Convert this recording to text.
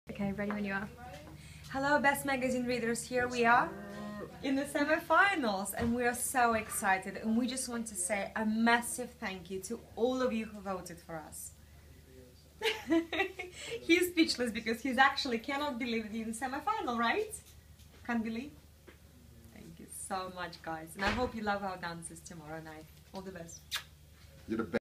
Okay, ready when you are. Hello Best Magazine readers, here we are in the semi-finals and we are so excited, and we just want to say a massive thank you to all of you who voted for us. He's speechless because he's actually cannot believe it in the semi-final, right? Can't believe. Thank you so much guys, and I hope you love our dances tomorrow night. All the best. You're the best.